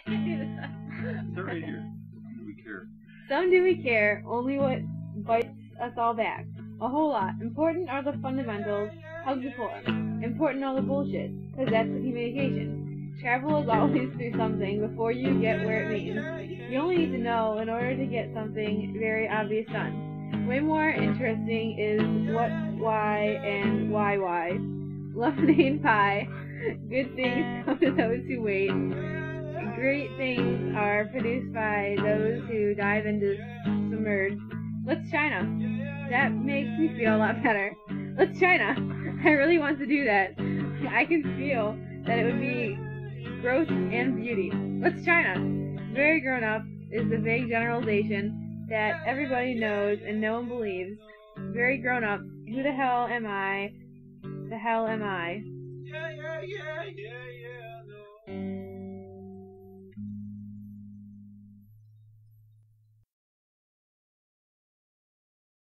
It's right here. Do we care? Some do we care, only what bites us all back. A whole lot. Important are the fundamentals, hug the poor. Important are the bullshit, cause that's the communication. Travel is always through something before you get where it means. You only need to know in order to get something very obvious done. Way more interesting is what, why, and why. Lemonade pie. Good things come to those who wait. Great things are produced by those who dive into submerge. Let's China. That makes me feel a lot better. Let's China. I really want to do that. I can feel that it would be growth and beauty. Let's China. Very grown up is the vague generalization that everybody knows and no one believes. Very grown up. Who the hell am I? The hell am I?